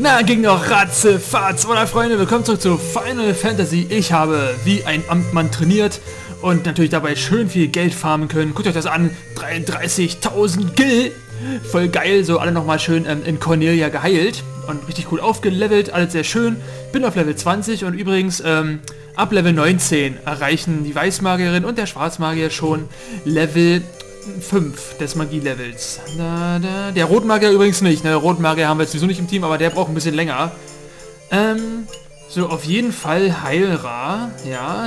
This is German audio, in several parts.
Na, ging doch ratzefatz, oder Freunde, willkommen zurück zu Final Fantasy. Ich habe wie ein Amtmann trainiert und natürlich dabei schön viel Geld farmen können. Guckt euch das an, 33.000 Gil. Voll geil, so alle nochmal schön in Cornelia geheilt und richtig gut aufgelevelt, alles sehr schön. Bin auf Level 20 und übrigens ab Level 19 erreichen die Weißmagierin und der Schwarzmagier schon Level 5 des Magie-Levels. Der Rotmagier übrigens nicht, ne? Rotmagier haben wir jetzt sowieso nicht im Team, aber der braucht ein bisschen länger. So, auf jeden Fall Heilra. Ja,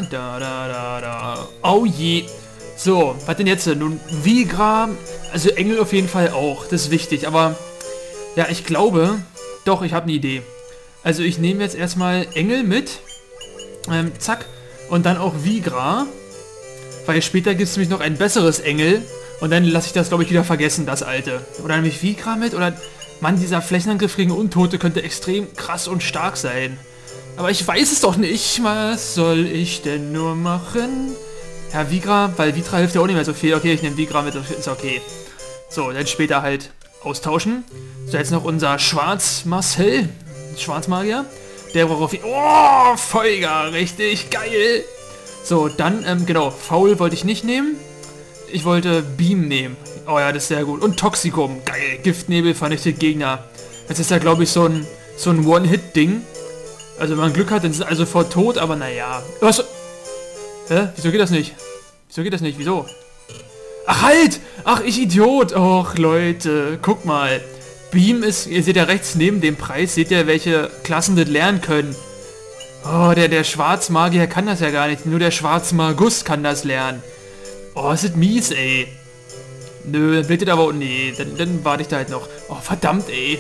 Oh je. So, was denn jetzt? Nun, Vigra, also Engel auf jeden Fall auch, das ist wichtig, aber ja, ich glaube, doch, ich habe eine Idee. Also ich nehme jetzt erstmal Engel mit, zack, und dann auch Vigra, weil später gibt es nämlich noch ein besseres Engel und dann lasse ich das, glaube ich, wieder vergessen, das alte. Oder nehme ich Vigra mit, oder, Mann, dieser Flächenangriff gegen Untote könnte extrem krass und stark sein. Aber ich weiß es doch nicht, was soll ich denn nur machen? Ja, Vigra, weil Vitra hilft ja auch nicht mehr so viel. Okay, ich nehme Vigra mit, ist okay. So, dann später halt austauschen. So, jetzt noch unser Schwarz-Marcel, Schwarzmagier. Der braucht auf... Oh, Folger, richtig geil. So, dann, genau, Faul wollte ich nicht nehmen. Ich wollte Beam nehmen. Oh ja, das ist sehr gut. Und Toxikum, geil. Giftnebel vernichtet Gegner. Das ist ja, glaube ich, so ein One-Hit-Ding. Also, wenn man Glück hat, dann sind alle sofort tot, aber naja. Was... Hä? Wieso geht das nicht? Wieso geht das nicht? Wieso? Ach halt! Ach, ich Idiot! Och, Leute, guck mal. Beam ist, ihr seht ja rechts neben dem Preis, seht ihr, welche Klassen das lernen können. Oh, der Schwarzmagier kann das ja gar nicht. Nur der Schwarzmagus kann das lernen. Oh, ist das mies, ey. Nö, dann blättet aber... Nee, dann warte ich da halt noch. Oh, verdammt, ey.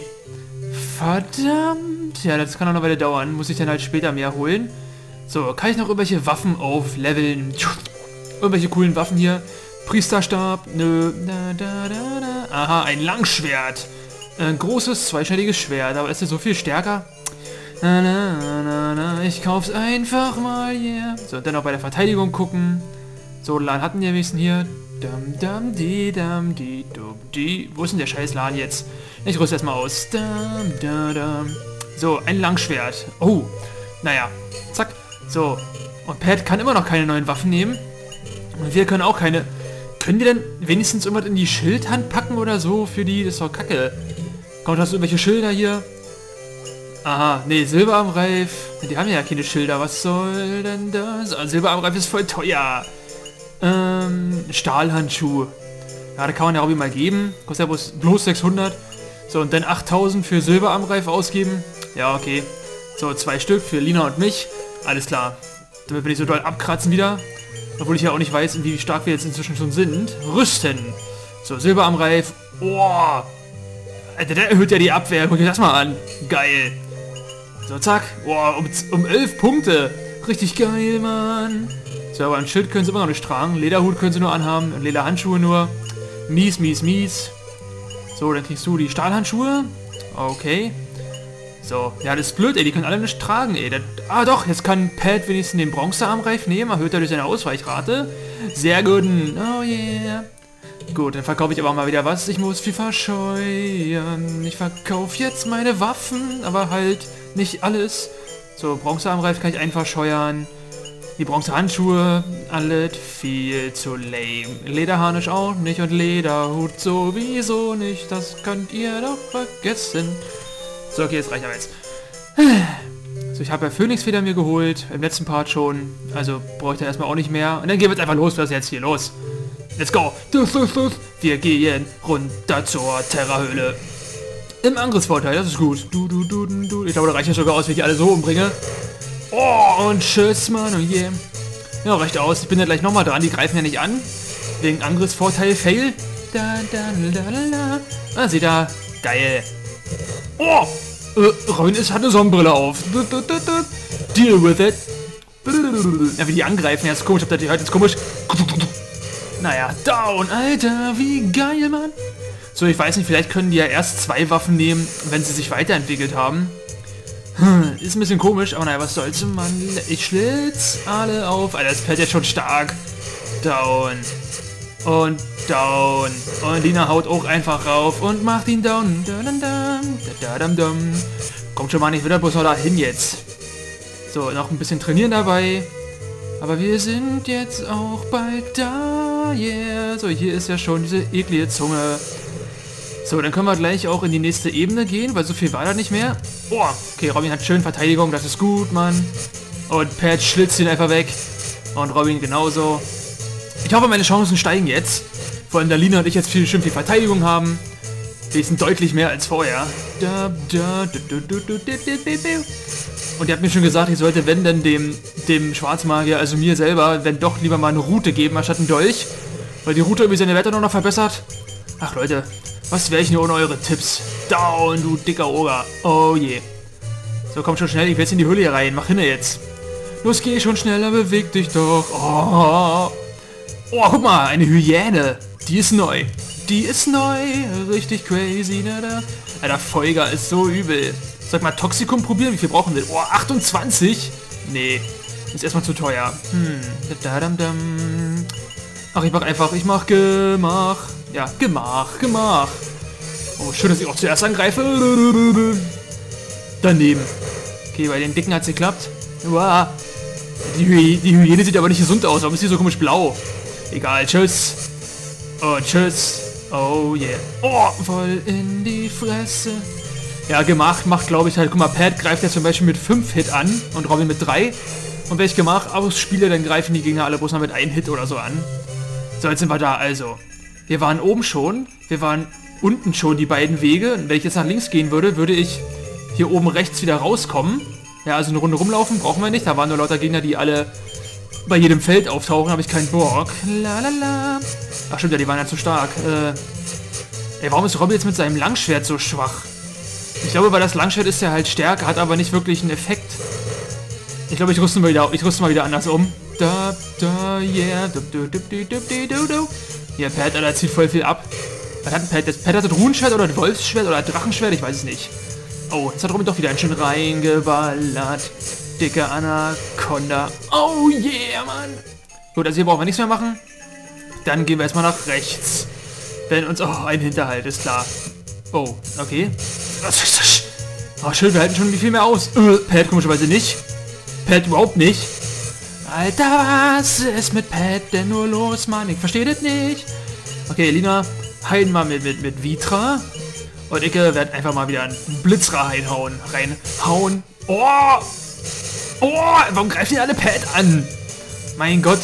Verdammt. Ja, das kann auch noch eine Weile dauern. Muss ich dann halt später mehr holen. So, kann ich noch irgendwelche Waffen aufleveln? Irgendwelche coolen Waffen hier? Priesterstab? Nö. Aha, ein Langschwert. Ein großes, zweischneidiges Schwert. Aber ist es so viel stärker? Ich kauf's einfach mal, yeah. So, dann noch bei der Verteidigung gucken. So, LAN hatten wir wenigstens hier. Wo ist denn der scheiß LAN jetzt? Ich rüste erstmal aus. So, ein Langschwert. Oh, naja. Zack. So, und Pat kann immer noch keine neuen Waffen nehmen. Und wir können auch keine... Können die denn wenigstens irgendwas in die Schildhand packen oder so für die? Das ist doch kacke. Kommt, hast du irgendwelche Schilder hier? Aha, nee, Silberarmreif. Die haben ja keine Schilder. Was soll denn das? Also, Silberarmreif ist voll teuer. Stahlhandschuh. Ja, da kann man ja auch mal geben. Kostet ja bloß 600. So, und dann 8000 für Silberarmreif ausgeben. Ja, okay. So, 2 Stück für Lina und mich. Alles klar. Damit bin ich so doll abkratzen wieder. Obwohl ich ja auch nicht weiß, wie stark wir jetzt inzwischen schon sind. Rüsten. So, Silberarmreif. Oh. Alter, der erhöht ja die Abwehr. Guck dir das mal an. Geil. So, zack. Oh, um 11 Punkte. Richtig geil, Mann. So, aber ein Schild können sie immer noch nicht tragen. Lederhut können sie nur anhaben. Und Lederhandschuhe nur. Mies, mies, mies. So, dann kriegst du die Stahlhandschuhe. Okay. So, ja, das ist blöd, ey, die können alle nicht tragen, ey. Doch, jetzt kann Pat wenigstens den Bronzearmreif nehmen, erhöht er durch seine Ausweichrate. Sehr gut, oh yeah. Gut, dann verkaufe ich aber mal wieder was. Ich muss viel verscheuern. Ich verkaufe jetzt meine Waffen, aber halt nicht alles. So, Bronzearmreif kann ich einfach scheuern. Die Bronzehandschuhe, alles viel zu lame. Lederharnisch auch nicht und Lederhut sowieso nicht. Das könnt ihr doch vergessen. So, okay, jetzt reicht aber jetzt. So, ich habe ja Phönixfeder mir geholt, im letzten Part schon. Also brauche ich dann erstmal auch nicht mehr. Und dann gehen wir jetzt einfach los, was ist jetzt hier los? Let's go! Wir gehen runter zur Terrahöhle. Im Angriffsvorteil, das ist gut. Ich glaube, da reicht ja sogar aus, wie ich alle so umbringe. Oh, und tschüss, Mann, oh je. Yeah. Ja, reicht aus. Ich bin ja gleich nochmal dran, die greifen ja nicht an. Wegen Angriffsvorteil, Fail. Ah, seht ihr? Geil. Oh! Rönis hat eine Sonnenbrille auf. Deal with it. Ja, wie die angreifen. Ja, ist komisch. Habt ihr gehört? Ist komisch. Naja, down, Alter. Wie geil, Mann. So, ich weiß nicht. Vielleicht können die ja erst 2 Waffen nehmen, wenn sie sich weiterentwickelt haben. Ist ein bisschen komisch, aber naja, was soll's, Mann. Ich schlitz alle auf. Alter, das fällt jetzt schon stark. Down. Und down. Und Lina haut auch einfach rauf und macht ihn down. Kommt schon mal nicht wieder bloß noch dahin jetzt. So, noch ein bisschen trainieren dabei. Aber wir sind jetzt auch bald da, yeah. So, hier ist ja schon diese eklige Zunge. So, dann können wir gleich auch in die nächste Ebene gehen, weil so viel war da nicht mehr. Oh, okay, Robin hat schön Verteidigung, das ist gut, Mann. Und Pat schlitzt ihn einfach weg. Und Robin genauso. Ich hoffe, meine Chancen steigen jetzt. Vor allem da Lina und ich jetzt schön viel Verteidigung haben. Die sind deutlich mehr als vorher. Und ihr habt mir schon gesagt, ich sollte, wenn denn dem Schwarzmagier, also mir selber, wenn doch lieber mal eine Route geben, anstatt einen Dolch. Weil die Route irgendwie seine Werte noch verbessert. Ach Leute, was wäre ich nur ohne eure Tipps? Down, du dicker Oger. Oh je. So, komm schon schnell, ich will jetzt in die Höhle hier rein. Mach hin jetzt. Los, geh schon schneller, beweg dich doch. Oh, guck mal, eine Hyäne. Die ist neu. Die ist neu. Richtig crazy, ne? Alter, Folger ist so übel. Sag mal, Toxikum probieren? Wie viel brauchen wir? Oh, 28? Nee, ist erstmal zu teuer. Ach, ich mach Gemach. Ja, Gemach. Oh, schön, dass ich auch zuerst angreife. Daneben. Okay, bei den Dicken hat's geklappt. Wow. Die Hyäne sieht aber nicht gesund aus. Warum ist die so komisch blau? Egal, tschüss. Oh, tschüss. Oh, yeah. Oh, voll in die Fresse. Ja, gemacht macht, glaube ich, halt. Guck mal, Pat greift ja zum Beispiel mit 5 Hit an und Robin mit 3. Und wenn ich gemacht ausspiele, dann greifen die Gegner alle bloß noch mit 1 Hit oder so an. So, jetzt sind wir da, also. Wir waren oben schon. Wir waren unten schon, die beiden Wege. Und wenn ich jetzt nach links gehen würde, würde ich hier oben rechts wieder rauskommen. Ja, also eine Runde rumlaufen brauchen wir nicht. Da waren nur lauter Gegner, die alle bei jedem Feld auftauchen. Habe ich keinen Bock. Lalala. Ach stimmt, ja, die waren ja zu stark. Ey, warum ist Robin jetzt mit seinem Langschwert so schwach? Ich glaube, weil das Langschwert ist ja halt stärker, hat aber nicht wirklich einen Effekt. Ich glaube, ich rüste mal wieder anders um. Yeah. Ja, Pat, Alter, zieht voll viel ab. Was hat Pat jetzt? Pat hat das Runenschwert oder das Wolfsschwert oder das Drachenschwert? Ich weiß es nicht. Oh, jetzt hat Robin doch wieder ein schön reingeballert. Dicke Anaconda. Oh yeah, Mann. Gut, also hier brauchen wir nichts mehr machen. Dann gehen wir erstmal nach rechts. Wenn uns... Oh, ein Hinterhalt, ist klar. Oh, okay. Oh, schön, wir halten schon viel mehr aus. Pat komischerweise nicht. Pat überhaupt nicht. Alter, was ist mit Pat denn nur los, Mann? Ich verstehe das nicht. Okay, Lina, heilen mal mit Vitra. Und ich werde einfach mal wieder einen Blitzra reinhauen. Oh! Oh! Warum greifen die alle Pat an? Mein Gott.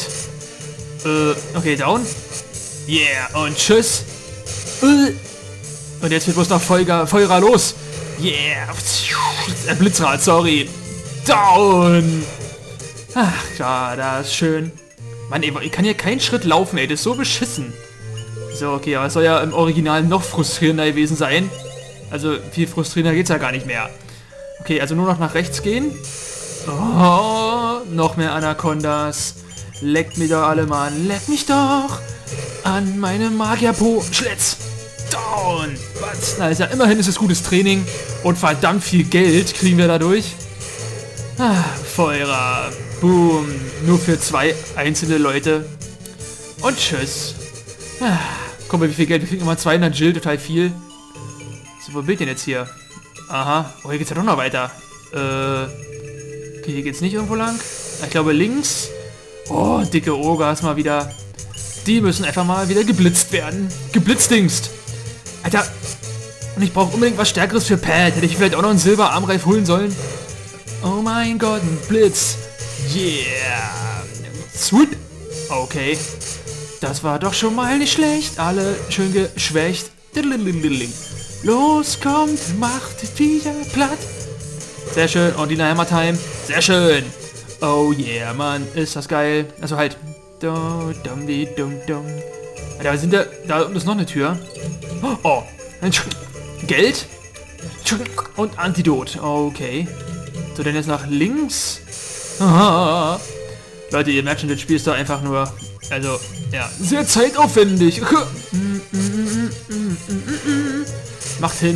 Okay, down. Yeah, und tschüss. Und jetzt wird bloß noch Feuerer los. Yeah. Blitzrad, sorry. Down. Ach, ja, das ist schön. Mann, ey, ich kann hier keinen Schritt laufen, ey. Das ist so beschissen. So, okay, aber es soll ja im Original noch frustrierender gewesen sein. Also, viel frustrierender geht's ja gar nicht mehr. Okay, also nur noch nach rechts gehen. Oh, noch mehr Anacondas. Leckt mich doch alle, Mann. Leck mich doch an meine Magierpo-Schlitz. Down. Was? Na, ist ja immerhin ist es gutes Training. Und verdammt viel Geld kriegen wir dadurch. Ah, Feuerer. Boom. Nur für 2 einzelne Leute. Und tschüss. Ah, guck mal, wie viel Geld. Wir kriegen immer 200 Jill, total viel. So, wo bin ich denn jetzt hier? Aha. Oh, hier geht's ja doch noch weiter. Okay, hier geht's nicht irgendwo lang. Ich glaube links. Oh, dicke Ogas mal wieder. Die müssen einfach mal wieder geblitzt werden. Geblitzdingst. Alter. Und ich brauche unbedingt was Stärkeres für Pat. Hätte ich vielleicht auch noch einen Silberarmreif holen sollen. Oh mein Gott, ein Blitz. Yeah. Sweet. Okay. Das war doch schon mal nicht schlecht. Alle schön geschwächt. Los, kommt, macht die Viecher platt. Sehr schön. Und Dina Hammer Time. Sehr schön. Oh yeah, Mann. Ist das geil. Also halt. Alter, sind da unten ist noch eine Tür. Oh. Geld. Und Antidot. Okay. So, dann jetzt nach links. Aha. Leute, ihr merkt schon, das Spiel ist da einfach nur... Also, ja, sehr zeitaufwendig. Macht hin.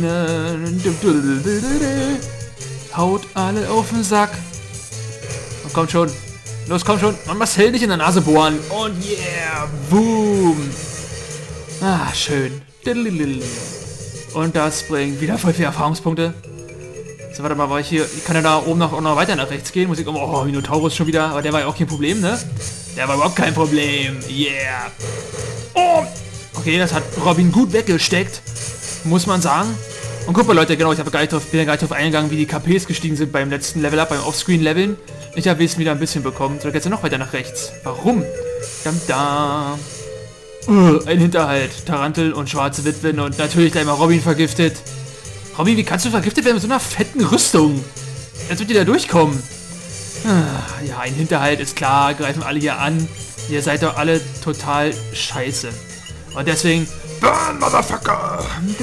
Haut alle auf den Sack. Und kommt schon. Los, komm schon. Man muss hell nicht in der Nase bohren. Und yeah. Boom. Ah, schön. Und das bringt wieder voll viele Erfahrungspunkte. So, warte mal, aber ich kann ja da oben auch noch weiter nach rechts gehen. Muss ich, oh, Minotaurus schon wieder, aber der war ja auch kein Problem, ne? Der war überhaupt kein Problem. Yeah. Oh. Okay, das hat Robin gut weggesteckt, muss man sagen. Und guck mal, Leute, genau, ich bin ja gar nicht drauf eingegangen, wie die KPs gestiegen sind beim letzten Level-Up, beim Offscreen-Leveln. Ich habe Wesen wieder ein bisschen bekommen. So, jetzt noch weiter nach rechts. Warum? Da. Ein Hinterhalt. Tarantel und schwarze Witwen und natürlich gleich mal Robin vergiftet. Robin, wie kannst du vergiftet werden mit so einer fetten Rüstung? Jetzt wird ihr da durchkommen. Ja, ein Hinterhalt ist klar, greifen alle hier an. Ihr seid doch alle total scheiße. Und deswegen... Burn, Motherfucker!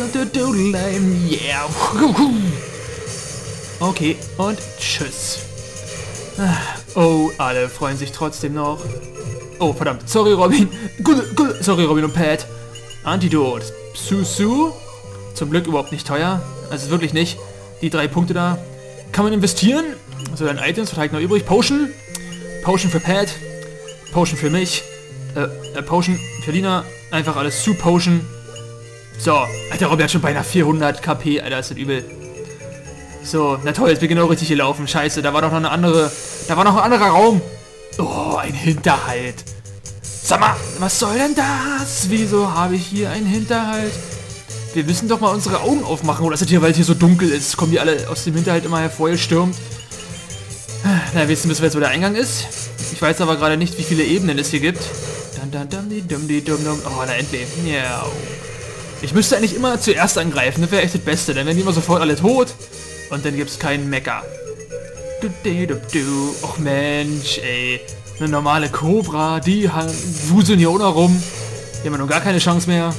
Yeah! Okay, und tschüss. Oh, alle freuen sich trotzdem noch. Oh, verdammt. Sorry, Robin. Sorry, Robin und Pat. Antidot. Susu. Zum Glück überhaupt nicht teuer. Also wirklich nicht. Die 3 Punkte da. Kann man investieren. So, dann Items. Was habe ich noch übrig? Potion. Potion für Pat. Potion für mich. Potion für Lina. Einfach alles zu Potion. So. Alter, Robin hat schon beinahe 400 KP. Alter, ist das übel. So, na toll, jetzt bin ich genau richtig gelaufen. Scheiße, da war doch noch eine andere... Da war noch ein anderer Raum. Oh, ein Hinterhalt. Sag mal, was soll denn das? Wieso habe ich hier einen Hinterhalt? Wir müssen doch mal unsere Augen aufmachen. Oder ist das hier, weil es hier so dunkel ist? Kommen die alle aus dem Hinterhalt immer hervorgestürmt? Na, wissen müssen wir jetzt, wo der Eingang ist. Ich weiß aber gerade nicht, wie viele Ebenen es hier gibt. Oh, na endlich. Ja. Ich müsste eigentlich immer zuerst angreifen. Das wäre echt das Beste. Dann werden die immer sofort alle tot. Und dann gibt es keinen Mecker. Och Mensch, ey. Eine normale Cobra, die wuseln hier ohne rum. Die haben noch gar keine Chance mehr.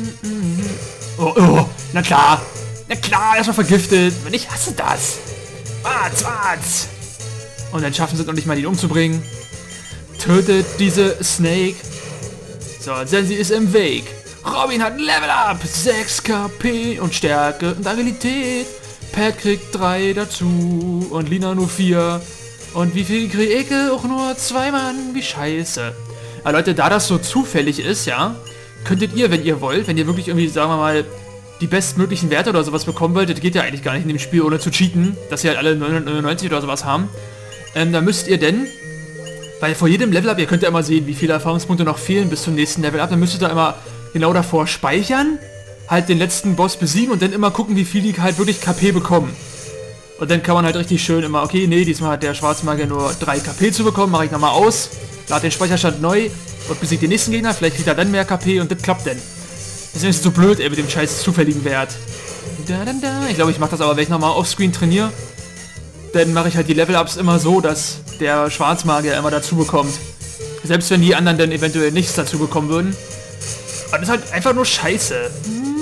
Oh, na klar. Na klar, erstmal vergiftet. Ich hasse das. Wart's. Und dann schaffen sie es noch nicht mal, ihn umzubringen. Tötet diese Snake. So, Sensi ist im Weg. Robin hat Level Up. 6 KP und Stärke und Agilität. Pat kriegt 3 dazu und Lina nur 4. Und wie viel kriege ich? Auch nur 2 Mann. Wie scheiße. Aber Leute, da das so zufällig ist, ja, könntet ihr, wenn ihr wollt, wenn ihr wirklich irgendwie, sagen wir mal, die bestmöglichen Werte oder sowas bekommen wollt, das geht ja eigentlich gar nicht in dem Spiel, ohne zu cheaten, dass ihr halt alle 999 oder sowas haben, dann müsst ihr denn, weil vor jedem Level-Up, ihr könnt ja immer sehen, wie viele Erfahrungspunkte noch fehlen bis zum nächsten Level-Up, dann müsst ihr da immer genau davor speichern, halt den letzten Boss besiegen und dann immer gucken, wie viel die halt wirklich KP bekommen. Und dann kann man halt richtig schön immer, okay, nee, diesmal hat der Schwarzmagier nur 3 KP zu bekommen, mache ich nochmal aus, lade den Speicherstand neu und besiegt den nächsten Gegner, vielleicht kriegt er dann mehr KP und das klappt dann. Deswegen ist es so blöd, ey, mit dem scheiß zufälligen Wert. Ich glaube, ich mache das aber, wenn ich nochmal offscreen trainiere, dann mache ich halt die Level-Ups immer so, dass der Schwarzmagier immer dazu bekommt. Selbst wenn die anderen dann eventuell nichts dazu bekommen würden. Und das ist halt einfach nur scheiße.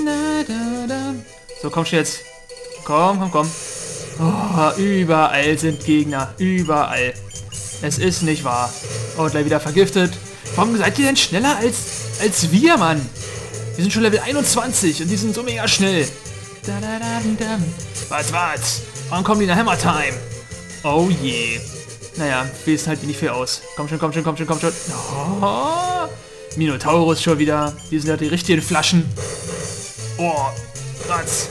So, komm schon jetzt. Komm. Oh, überall sind Gegner. Überall. Es ist nicht wahr. Oh, gleich wieder vergiftet. Warum seid ihr denn schneller als wir, Mann? Wir sind schon Level 21 und die sind so mega schnell. Was? Wann kommen die nach Hammer Time? Oh je. Naja, wir wissen halt nicht viel aus. Komm schon. Oh, Minotaurus schon wieder. Die sind ja die richtigen Flaschen. Oh, was?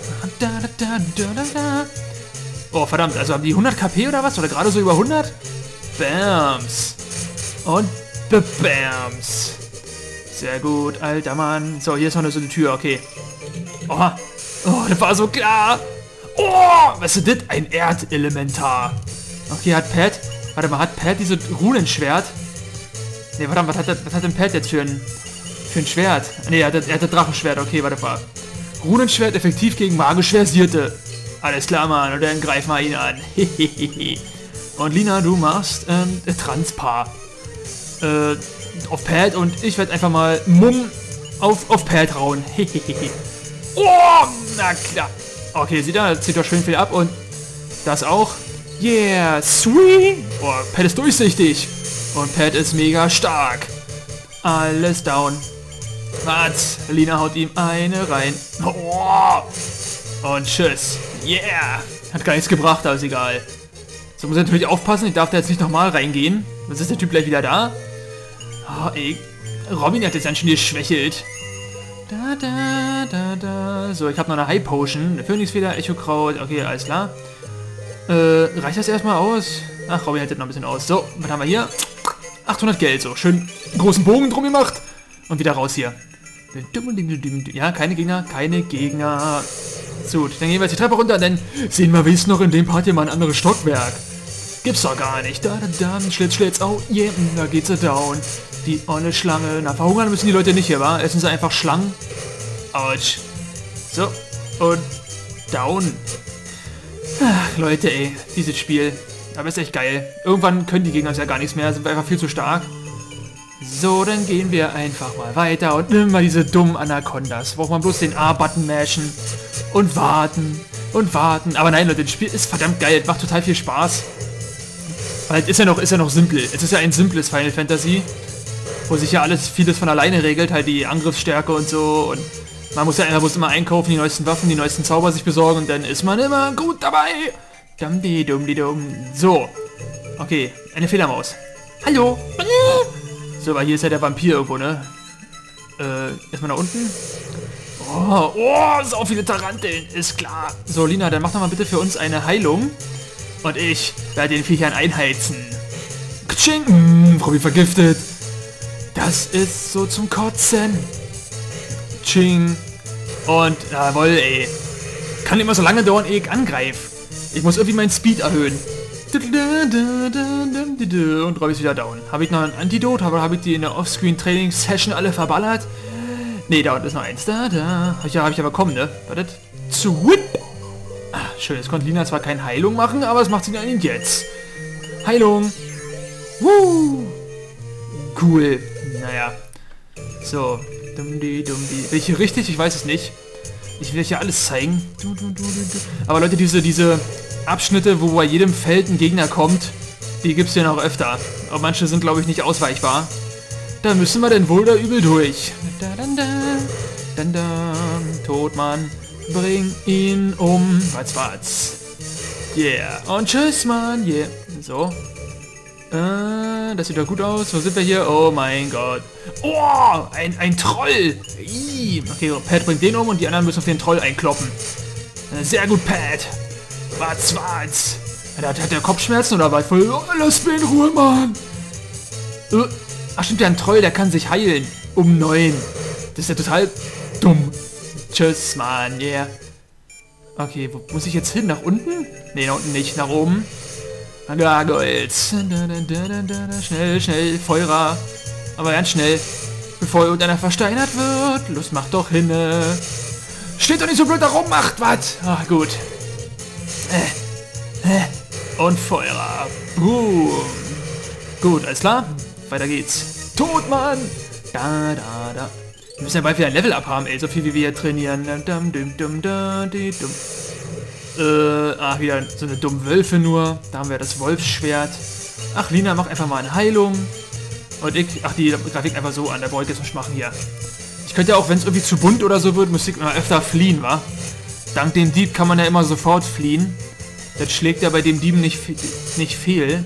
Oh, verdammt. Also haben die 100 KP oder was? Oder gerade so über 100? Bams. Und Bams. Sehr gut, alter Mann. So, hier ist noch so eine Tür, okay. Oh, das war so klar. Oh, was ist das? Ein Erdelementar. Okay, hat Pat dieses Runenschwert? Ne, warte mal, was hat denn Pat jetzt für ein Schwert? Ne, er hat das Drachenschwert, okay, warte mal. Runenschwert effektiv gegen magisch Versierte. Alles klar, Mann, und dann greif mal ihn an. Und Lina, du machst Transpaar. Auf Pat und ich werde einfach mal auf Pat hauen. Oh, na klar. Okay, sieht da, zieht doch schön viel ab und das auch. Yeah, sweet. Oh, Pat ist durchsichtig. Und Pat ist mega stark. Alles down. Was? Lina haut ihm eine rein. Oh. Und tschüss. Yeah. Hat gar nichts gebracht, aber ist egal. So, muss ich natürlich aufpassen. Ich darf da jetzt nicht nochmal reingehen. Sonst ist der Typ gleich wieder da. Oh, ey. Robin hat jetzt ganz schön geschwächelt. So, ich habe noch eine High Potion. Eine Phönixfeder, Echo-Kraut. Okay, alles klar. Reicht das erstmal aus? Ach, Robby hält noch ein bisschen aus. So, was haben wir hier? 800 Geld, so. Schön großen Bogen drum gemacht. Und wieder raus hier. Ja, keine Gegner, keine Gegner. So, gut, dann gehen wir jetzt die Treppe runter, dann sehen wir wenigstens noch in dem Part hier mal ein anderes Stockwerk. Gibt's doch gar nicht. Da, Schlitz, oh, yeah, da geht's down. Die olle Schlange. Na, verhungern müssen die Leute nicht hier, wa? Essen sie einfach Schlangen. Autsch. So, und down. Ach, Leute, ey, dieses Spiel. Aber ist echt geil. Irgendwann können die Gegner ja gar nichts mehr, sind wir einfach viel zu stark. So, dann gehen wir einfach mal weiter und immer diese dummen Anacondas. Braucht man bloß den A-Button mashen und warten und warten. Aber nein, Leute, das Spiel ist verdammt geil. Es macht total viel Spaß. Weil es ist ja noch simpel. Es ist ja ein simples Final Fantasy, wo sich ja vieles von alleine regelt, halt die Angriffsstärke und so. Und man muss ja einfach bloß immer einkaufen, die neuesten Waffen, die neuesten Zauber sich besorgen und dann ist man immer gut dabei. Dum-di-dum-di-dum. So. Okay, eine Fehlermaus. Hallo. So, aber hier ist ja der Vampir irgendwo, ne? Erstmal nach unten. Oh, so viele Taranteln, ist klar. So, Lina, dann mach doch mal bitte für uns eine Heilung. Und ich werde den Viechern einheizen. Katsching! Robby vergiftet. Das ist so zum Kotzen. Tsching. Und, jawohl, ey. Kann immer so lange dauern, ehe ich angreife. Ich muss irgendwie meinen Speed erhöhen. Und Robby ist wieder down. Habe ich noch ein Antidot? Habe ich die in der Offscreen-Training-Session alle verballert? Ne, da ist noch eins. Da. Hab ich ja bekommen, ne? Wartet. Zwip. Schön, jetzt konnte Lina zwar keine Heilung machen, aber es macht sie dann jetzt. Heilung. Woo. Cool. Naja. So. Dummdi. Bin ich hier richtig? Ich weiß es nicht. Ich will euch ja alles zeigen. Aber Leute, diese Abschnitte, wo bei jedem Feld ein Gegner kommt, die gibt es ja noch öfter. Aber manche sind, glaube ich, nicht ausweichbar. Da müssen wir denn wohl da übel durch. Todmann. Bring ihn um. Was? Yeah. Und tschüss, Mann. Yeah. So. Das sieht doch gut aus. Wo sind wir hier? Oh mein Gott. Oh, ein Troll. Okay, Pat bringt den um und die anderen müssen auf den Troll einkloppen. Sehr gut, Pat. Was? Hat der Kopfschmerzen oder was? Oh, lass mich in Ruhe, Mann. Ach stimmt, der ein Troll, der kann sich heilen. Um 9. Das ist ja total dumm. Tschüss, Mann, yeah. Okay, wo muss ich jetzt hin? Nach unten? Ne, nach unten nicht, nach oben. Gargoyles. Schnell, Feuer. Aber ganz schnell, bevor irgendeiner versteinert wird. Los, mach doch hin. Steht doch nicht so blöd da rum, macht was. Ach, gut. Und Feuer. Boom. Gut, alles klar. Weiter geht's. Tot, Mann. Da. Wir müssen ja bald wieder ein Level-Up haben, ey. So viel wie wir hier trainieren. Wieder so eine dumme Wölfe nur. Da haben wir das Wolfsschwert. Ach, Lina, mach einfach mal eine Heilung. Und die Grafik einfach so an. Da brauche ich jetzt nicht machen hier. Ich könnte ja auch, wenn es irgendwie zu bunt oder so wird, müsste ich immer öfter fliehen, wa? Dank dem Dieb kann man ja immer sofort fliehen. Das schlägt ja bei dem Dieben nicht fehl.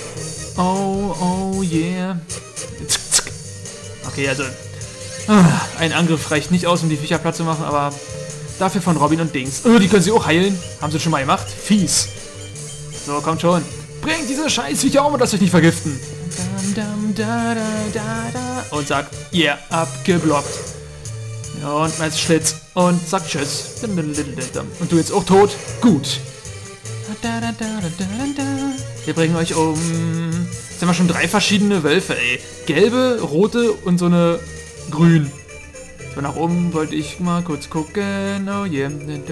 Oh yeah. Okay, also ein Angriff reicht nicht aus, um die Viecher platt zu machen, aber dafür von Robin und Dings. Die können sie auch heilen. Haben sie schon mal gemacht. Fies. So, kommt schon. Bringt diese Scheißviecher um und lasst euch nicht vergiften. Und sagt, yeah, abgeblockt. Und mein Schlitz. Und sagt tschüss. Und du jetzt auch tot? Gut. Wir bringen euch um. Jetzt haben wir schon 3 verschiedene Wölfe, ey. Gelbe, rote und so eine grün. So, nach oben wollte ich mal kurz gucken. Oh yeah.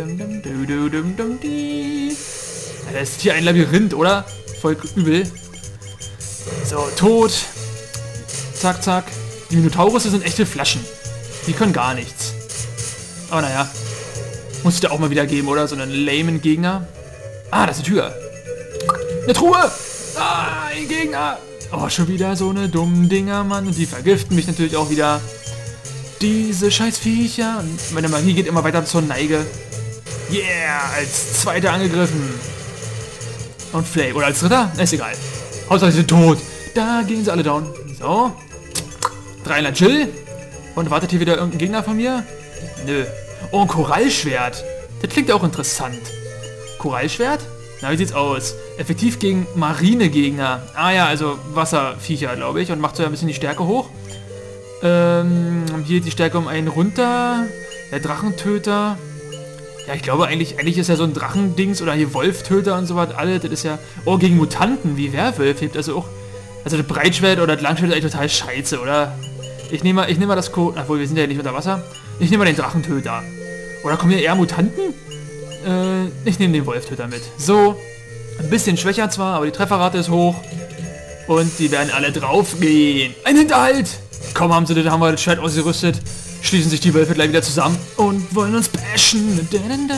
Da ist hier ein Labyrinth, oder? Voll übel. So, tot. Zack. Die Minotaurusse sind echte Flaschen. Die können gar nichts. Aber naja. Muss es da auch mal wieder geben, oder? So einen lamen Gegner. Ah, das ist eine Tür. Eine Truhe! Ah, ein Gegner! Oh, schon wieder so eine dummen Dinger, Mann. Und die vergiften mich natürlich auch wieder. Diese scheiß Viecher. Und meine Magie geht immer weiter zur Neige. Yeah, als zweiter angegriffen. Und Flame. Oder als dritter? Ist egal. Hauptsache sie sind tot. Da gehen sie alle down. So. 300 Jill. Und wartet hier wieder irgendein Gegner von mir? Nö. Oh, ein Korallschwert. Das klingt ja auch interessant. Korallschwert? Na, wie sieht's aus? Effektiv gegen Marinegegner. Ah ja, also Wasserviecher, glaube ich. Und macht so ein bisschen die Stärke hoch. Hier die Stärke um einen runter. Der Drachentöter. Ja, ich glaube eigentlich ist ja so ein Drachendings oder hier Wolftöter und so was. Alle, das ist ja... Oh, gegen Mutanten wie Werwolf hebt also auch... Also das Breitschwert oder das Langschwert ist eigentlich total scheiße, oder? Ich nehme mal das Code... Obwohl, wir sind ja nicht unter Wasser. Ich nehme mal den Drachentöter. Oder kommen hier eher Mutanten? Ich nehme den Wolftöter mit. So. Ein bisschen schwächer zwar, aber die Trefferrate ist hoch. Und die werden alle drauf gehen. Ein Hinterhalt! Komm, haben wir das Schwert ausgerüstet. Schließen sich die Wölfe gleich wieder zusammen und wollen uns bashen.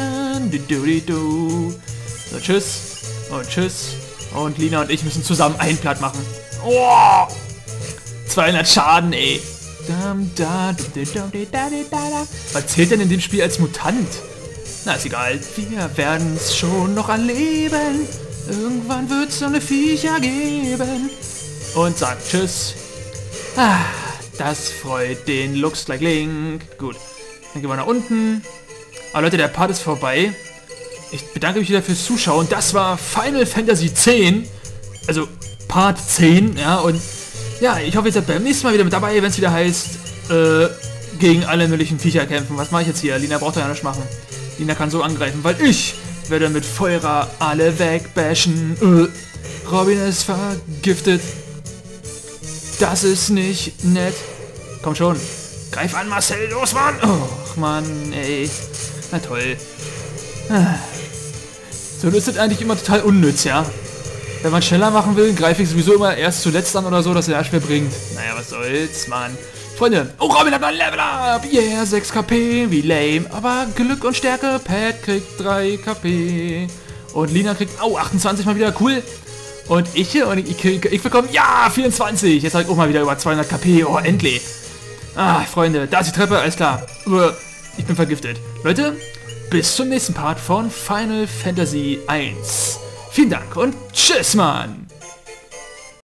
So, tschüss. Und tschüss. Und Lina und ich müssen zusammen einen platt machen. Oh! 200 Schaden, ey. Was zählt denn in dem Spiel als Mutant? Na, ist egal. Wir werden es schon noch erleben. Irgendwann wird es so eine Viecher geben. Und sagt tschüss. Ah, das freut den Looks Like Link. Gut. Dann gehen wir nach unten. Aber Leute, der Part ist vorbei. Ich bedanke mich wieder fürs Zuschauen. Das war Final Fantasy X. Also Part 10. Ja, und ja, ich hoffe, ihr seid beim nächsten Mal wieder mit dabei, wenn es wieder heißt, gegen alle möglichen Viecher kämpfen. Was mache ich jetzt hier? Lina braucht ja nicht machen. Lina kann so angreifen, weil ich werde mit Feuer alle wegbashen. Robin ist vergiftet. Das ist nicht nett. Komm schon. Greif an, Marcel. Los, Mann. Och, Mann, ey. Na toll. So, das ist eigentlich immer total unnütz, ja. Wenn man schneller machen will, greife ich sowieso immer erst zuletzt an oder so, dass er schwer bringt. Naja, was soll's, Mann. Freunde, oh, Robin hat ein Level Up! Yeah, 6 KP, wie lame. Aber Glück und Stärke, Pat kriegt 3 KP. Und Lina kriegt, 28 mal wieder, cool. Und ich bekomme, ja, 24. Jetzt habe ich auch mal wieder über 200 KP, oh, endlich. Ah, Freunde, da ist die Treppe, alles klar. Ich bin vergiftet. Leute, bis zum nächsten Part von Final Fantasy 1. Vielen Dank und tschüss, Mann!